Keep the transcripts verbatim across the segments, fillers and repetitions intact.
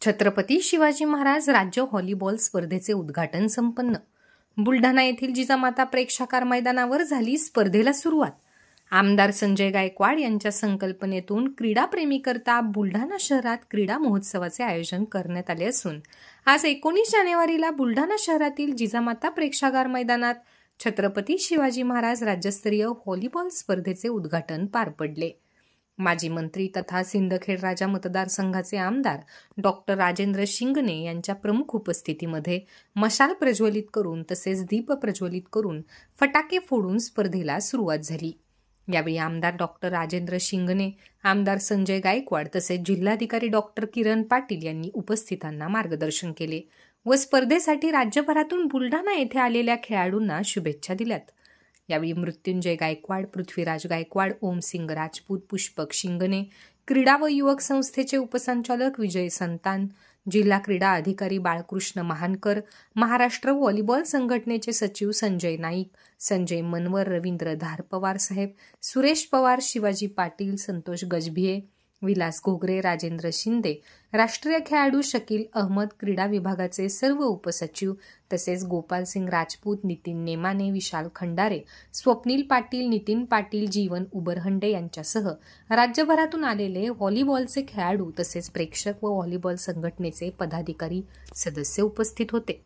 छत्रपती शिवाजी महाराज राज्य व्हॉलीबॉल स्पर्धेचे उद्घाटन संपन्न. बुलढाणा येथील जिजामाता प्रेक्षागार मैदानावर झाली स्पर्धेला सुरुवात. आमदार संजय गायकवाड यांच्या संकल्पनेतून क्रीडाप्रेमीकरता बुलढाणा शहरात क्रीडा महोत्सवाचे आयोजन करण्यात आले असून आज एकोणीस जानेवारीला बुलढाणा शहरातील जिजामाता प्रेक्षागार मैदानात छत्रपती शिवाजी महाराज राज्यस्तरीय व्हॉलीबॉल स्पर्धेचे उद्घाटन पार पडले. माजी मंत्री तथा सिंदखेड राजा मतदारसंघाचे आमदार डॉक्टर राजेंद्र शिंगणे यांच्या प्रमुख उपस्थितीमध्ये मशाल प्रज्वलित करून तसेच दीप प्रज्वलित करून फटाके फोडून स्पर्धेला सुरुवात झाली. यावेळी आमदार डॉक्टर राजेंद्र शिंगणे, आमदार संजय गायकवाड तसेच जिल्हाधिकारी डॉक्टर किरण पाटील यांनी उपस्थितांना मार्गदर्शन केले व स्पर्धेसाठी राज्यभरातून बुलढाणा येथे आलेल्या खेळाडूंना शुभेच्छा दिल्यात. यावेळी मृत्युंजय गायकवाड, पृथ्वीराज गायकवाड, ओमसिंग राजपूत, पुष्पक शिंगणे, क्रीडा व युवक संस्थेचे उपसंचालक विजय संतान, जिल्हा क्रीडा अधिकारी बाळकृष्ण महानकर, महाराष्ट्र व्हॉलीबॉल संघटनेचे सचिव संजय नाईक, संजय मनवर, रवींद्र धारपवार साहेब, सुरेश पवार, शिवाजी पाटील, संतोष गजभिये, विलास घोगरे, राजेंद्र शिंदे, राष्ट्रीय खेळाडू शकील अहमद, क्रीडा विभागाचे सर्व उपसचिव तसेच गोपाल सिंग राजपूत, नितीन नेमाने, विशाल खंडारे, स्वप्नील पाटील, नितीन पाटील, जीवन उबरहंडे यांच्यासह राज्यभरातून आलेले व्हॉलीबॉलचे खेळाडू तसेच प्रेक्षक व व्हॉलीबॉल संघटनेचे पदाधिकारी सदस्य उपस्थित होते.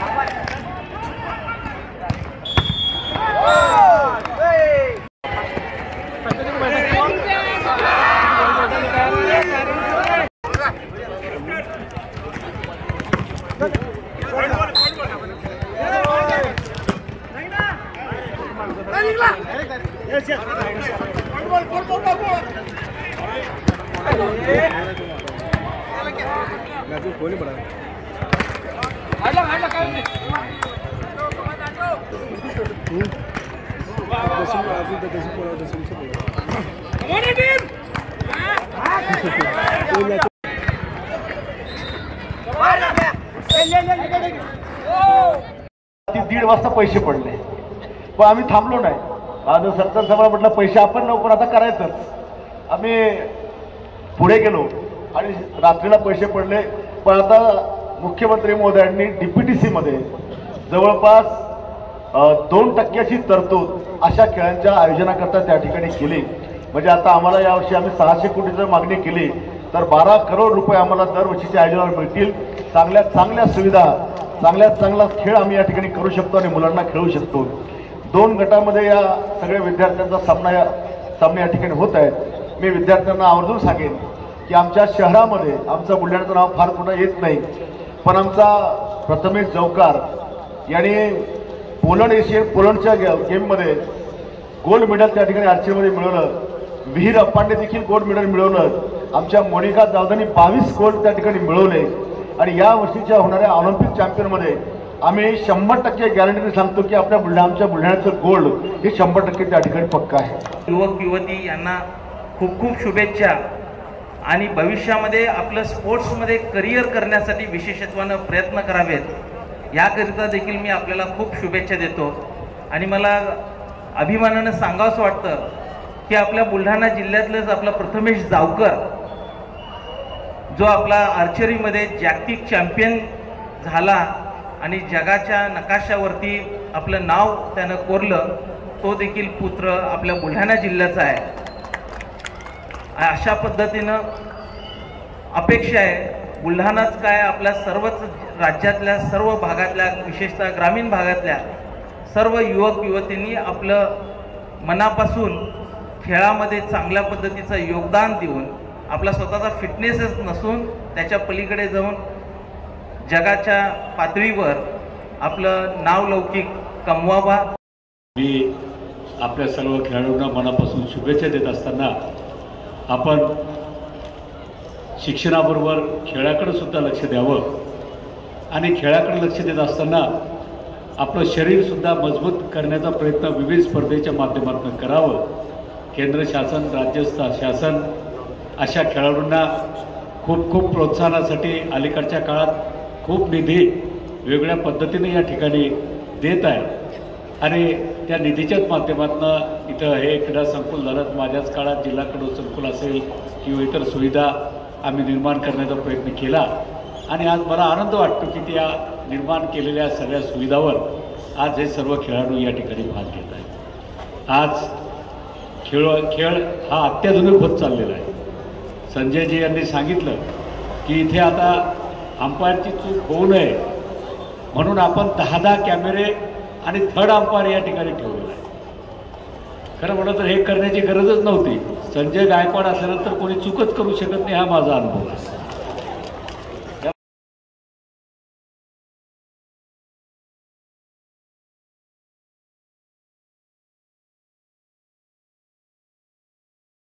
दीड वाजता पैसे पडले पण आम्ही थांबलो नाही. आज सरकार सभा म्हटलं पैसे आपण नको पण आता करायचं. आम्ही पुढे गेलो आणि रात्रीला पैसे पडले. पण आता मुख्यमंत्री महोदयांनी डीपीटीसी मध्ये जवळपास दोन टक्क्याची तरतूद अशा खेळांच्या आयोजनाकरता त्या ठिकाणी केली. म्हणजे आता आम्हाला यावर्षी आम्ही सहाशे कोटीची मागणी केली तर बारा करोड रुपये आम्हाला दरवर्षीच्या आयोजनावर मिळतील. चांगल्या चांगल्या सुविधा, चांगल्यात चांगला खेळ आम्ही या ठिकाणी करू शकतो आणि मुलांना खेळू शकतो. दोन गटामध्ये या सगळ्या विद्यार्थ्यांचा सामना या सामने या ठिकाणी होत आहेत. मी विद्यार्थ्यांना आवर्जून सांगेन की आमच्या शहरामध्ये आमचं बुलढाण्याचं नाव फार कुठं येत नाही पण आमचा प्रथमेश जवकार यांनी पोलंड एशियन पोलंडच्या गेममध्ये गोल्ड मेडल त्या ठिकाणी आर्चरीमध्ये मिळवलं. विहीर अप्पांडे देखील गोल्ड मेडल मिळवलं. आमच्या मोनिका जाधवनी बावीस गोल्ड त्या ठिकाणी मिळवले आणि या वर्षीच्या होणाऱ्या ऑलिम्पिक चॅम्पियनमध्ये आम्ही शंभर टक्के गॅरंटीने सांगतो की आपल्या बुलढाणा आमच्या बुलढाण्याचं गोल्ड हे शंभर टक्के त्या ठिकाणी पक्का आहे. युवक युवती यांना खूप खूप शुभेच्छा आणि भविष्यामध्ये आपलं स्पोर्ट्समध्ये करिअर करण्यासाठी विशेषत्वानं प्रयत्न करावेत याकरिता देखील मी आपल्याला खूप शुभेच्छा देतो. आणि मला अभिमानानं सांगावंसं वाटतं की आपल्या बुलढाणा जिल्ह्यातलंच आपला प्रथमेश जावकर जो आपला आर्चरीमध्ये जागतिक चॅम्पियन झाला आणि जगाच्या नकाशावरती आपलं नाव त्यानं कोरलं, तो देखील पुत्र आपल्या बुलढाणा जिल्ह्याचा आहे. अशा पद्धतीनं अपेक्षा आहे बुलढाणाच काय आपल्या सर्वच राज्यातल्या सर्व भागातल्या विशेषतः ग्रामीण भागातल्या सर्व युवक युवतींनी आपलं मनापासून खेळामध्ये चांगल्या पद्धतीचं योगदान देऊन आपला स्वतःचा फिटनेसच नसून त्याच्या पलीकडे जाऊन जगाच्या पातळीवर आपलं नावलौकिक कमवावा. मी आपल्या सर्व खेळाडूंना मनापासून शुभेच्छा देत असताना आपण शिक्षणाबरोबर खेळाकडे सुद्धा लक्ष द्यावं आणि खेळाकडे लक्ष देत असताना आपलं शरीरसुद्धा मजबूत करण्याचा प्रयत्न विविध स्पर्धेच्या माध्यमातून करावं. केंद्र शासन, राज्य शासन अशा खेळाडूंना खूप खूप प्रोत्साहनासाठी अलीकडच्या काळात खूप निधी वेगळ्या पद्धतीने या ठिकाणी देत आहे आणि त्या निधीच्याच माध्यमातून इथं हे क्रीडा संकुल झालं. माझ्याच काळात जिल्हा क्रीडा संकुल असेल किंवा इतर सुविधा आम्ही निर्माण करण्याचा प्रयत्न केला आणि आज मला आनंद वाटतो की त्या निर्माण केलेल्या सगळ्या सुविधावर आज हे सर्व खेळाडू या ठिकाणी भाग घेत आहेत. आज खेळ खेळ हा अत्याधुनिक होत चाललेला आहे. संजयजी यांनी सांगितलं की इथे आता अंपायरची चूक होऊ नये म्हणून आपण दहा दहा कॅमेरे आणि थर्ड अंपायर या ठिकाणी ठेवलेला आहे. खरं म्हणलं तर हे करण्याची गरजच नव्हती. संजय गायकवाड असल्यानंतर कोणी चूकच करू शकत नाही हा माझा अनुभव आहे.